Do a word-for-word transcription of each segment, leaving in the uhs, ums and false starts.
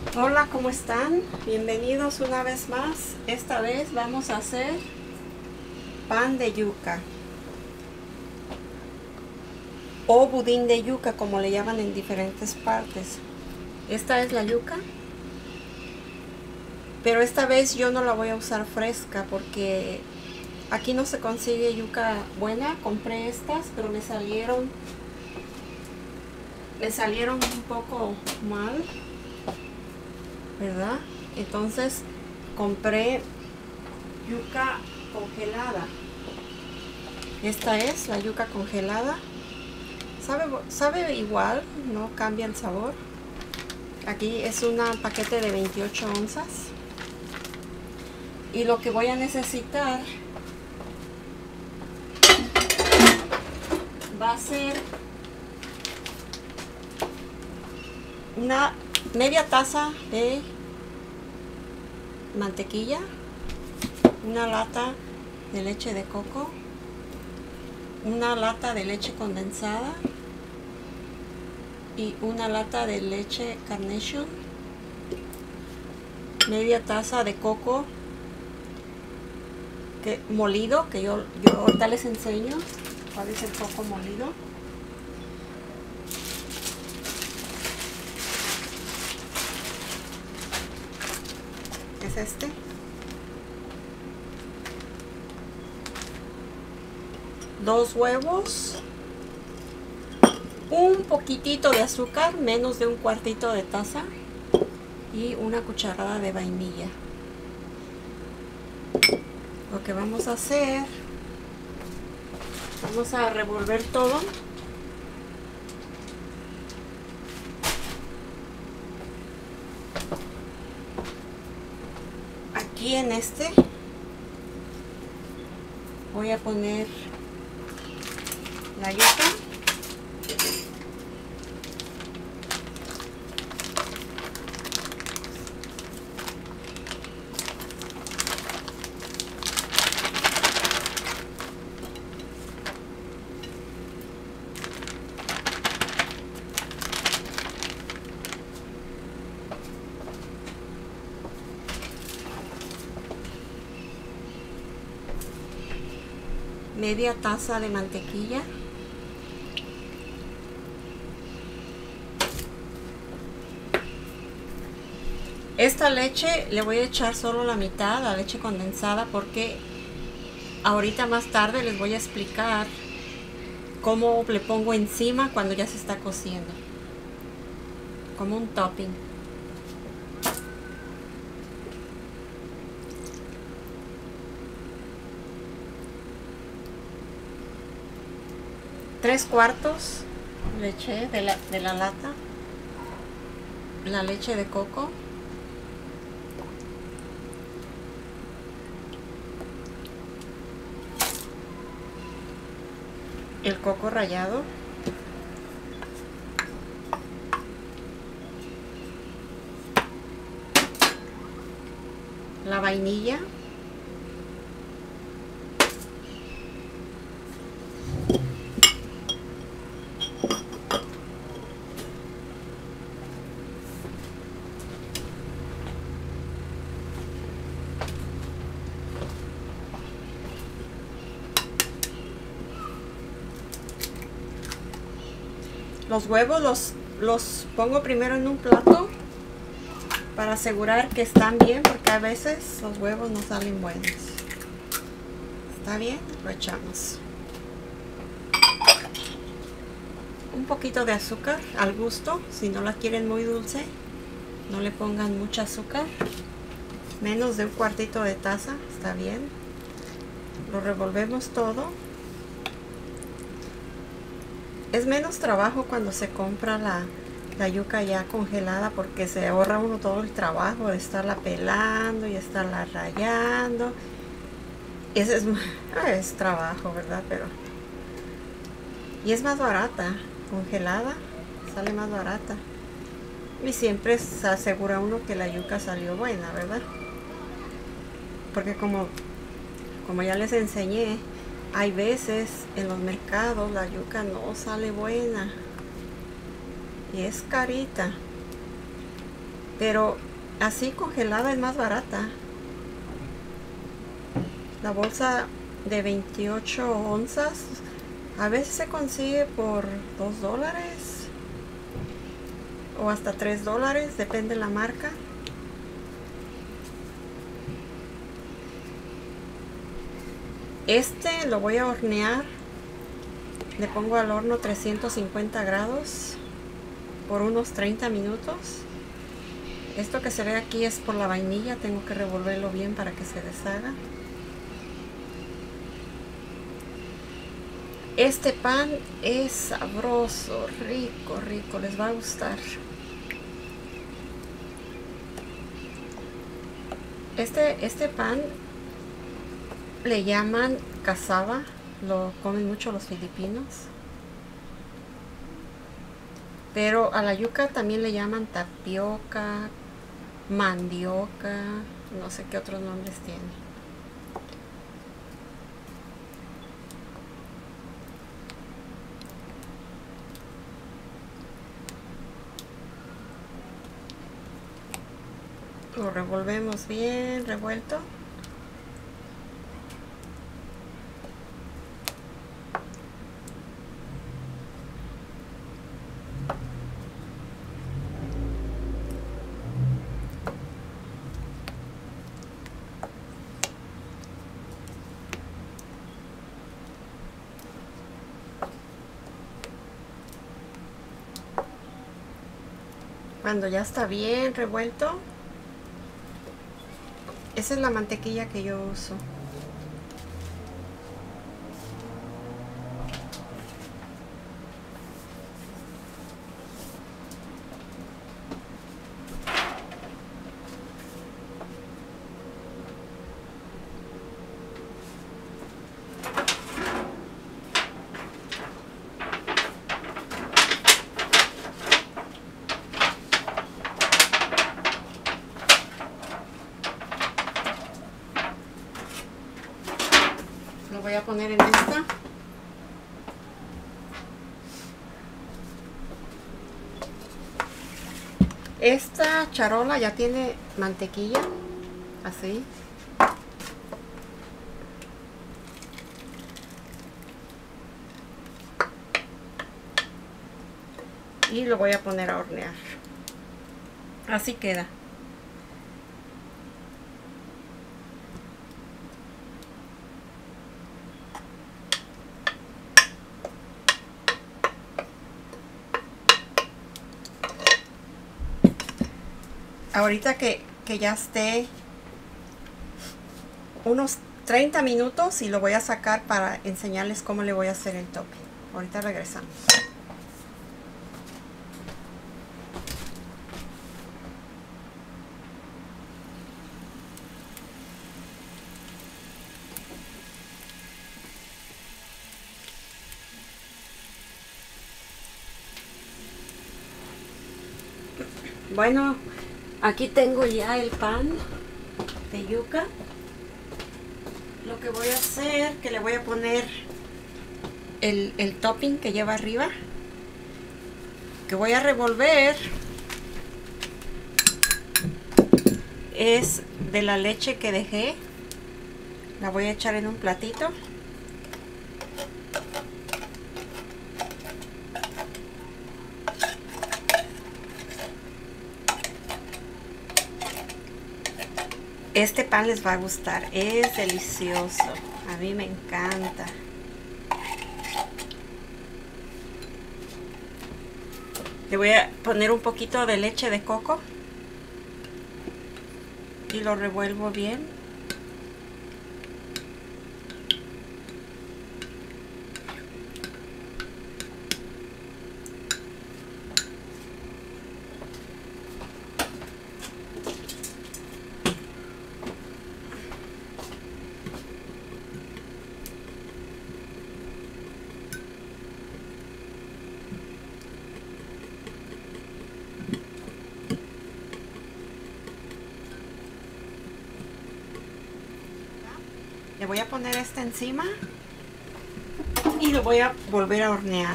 Hola, ¿cómo están? Bienvenidos una vez más. Esta vez vamos a hacer pan de yuca o budín de yuca, como le llaman en diferentes partes. Esta es la yuca, pero esta vez yo no la voy a usar fresca porque aquí no se consigue yuca buena. Compré estas, pero me salieron me salieron un poco mal, ¿verdad? Entonces compré yuca congelada. Esta es la yuca congelada. Sabe, sabe igual, no cambia el sabor. Aquí es un paquete de veintiocho onzas. Y lo que voy a necesitar va a ser una media taza de mantequilla, una lata de leche de coco, una lata de leche condensada y una lata de leche Carnation, media taza de coco que, molido, que yo, yo ahorita les enseño cuál es el coco molido. Es este. Dos huevos, un poquitito de azúcar, menos de un cuartito de taza, y una cucharada de vainilla. Lo que vamos a hacer, vamos a revolver todo. Aquí en este voy a poner la yuca, media taza de mantequilla, esta leche le voy a echar solo la mitad, la leche condensada, porque ahorita más tarde les voy a explicar cómo le pongo encima cuando ya se está cociendo, como un topping. Tres cuartos leche de la, de la lata, la leche de coco, el coco rallado, la vainilla, los huevos los, los pongo primero en un plato para asegurar que están bien, porque a veces los huevos no salen buenos. Está bien, lo echamos. Un poquito de azúcar al gusto, si no la quieren muy dulce, no le pongan mucha azúcar. Menos de un cuartito de taza, está bien. Lo revolvemos todo. Es menos trabajo cuando se compra la, la yuca ya congelada, porque se ahorra uno todo el trabajo de estarla pelando y estarla rallando. Ese es, es trabajo, ¿verdad? Pero y es más barata, congelada, sale más barata. Y siempre se asegura uno que la yuca salió buena, ¿verdad? Porque como, como ya les enseñé, hay veces en los mercados la yuca no sale buena y es carita. pero así congelada es más barata. La bolsa de veintiocho onzas a veces se consigue por dos dólares o hasta tres dólares, depende de la marca. Este lo voy a hornear. Le pongo al horno trescientos cincuenta grados por unos treinta minutos. Esto que se ve aquí es por la vainilla, tengo que revolverlo bien para que se deshaga. Este pan es sabroso, rico, rico, les va a gustar. Este, este pan le llaman cassava, lo comen mucho los filipinos. Pero a la yuca también le llaman tapioca, mandioca, no sé qué otros nombres tiene. Lo revolvemos bien revuelto. Cuando ya está bien revuelto, esa es la mantequilla que yo uso. Lo voy a poner en esta. Esta charola ya tiene mantequilla, así. Y lo voy a poner a hornear. Así queda. Ahorita que, que ya esté unos treinta minutos y lo voy a sacar para enseñarles cómo le voy a hacer el tope. Ahorita regresamos. Bueno, aquí tengo ya el pan de yuca. Lo que voy a hacer, que le voy a poner el, el topping que lleva arriba, que voy a revolver, es de la leche que dejé. La voy a echar en un platito. Este pan les va a gustar, es delicioso, a mí me encanta. Le voy a poner un poquito de leche de coco y lo revuelvo bien. Le voy a poner este encima y lo voy a volver a hornear.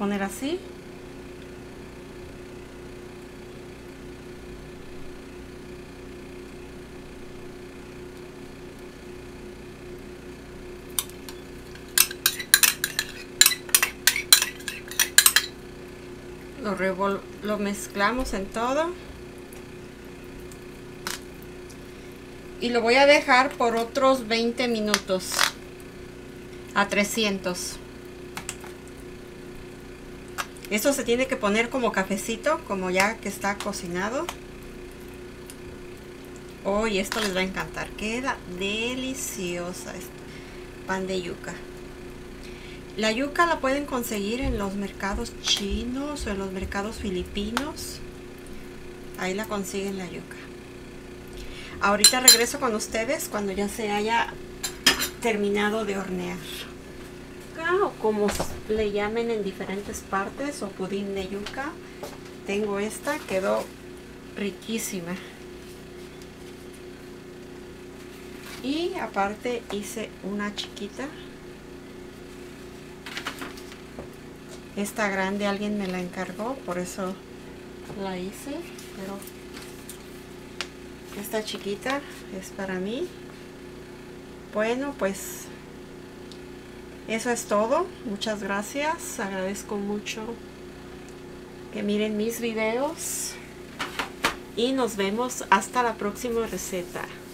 poner así. Lo, revol lo mezclamos en todo. Y lo voy a dejar por otros veinte minutos a trescientos. Esto se tiene que poner como cafecito, como ya que está cocinado. Oh, y esto les va a encantar. Queda deliciosa este pan de yuca. La yuca la pueden conseguir en los mercados chinos o en los mercados filipinos. Ahí la consiguen la yuca. Ahorita regreso con ustedes cuando ya se haya terminado de hornear. O como le llamen en diferentes partes, o pudín de yuca. Tengo esta, quedó riquísima. Y aparte hice una chiquita. Esta grande alguien me la encargó, por eso la hice, pero esta chiquita es para mí. Bueno, pues eso es todo. Muchas gracias. Agradezco mucho que miren mis videos y nos vemos hasta la próxima receta.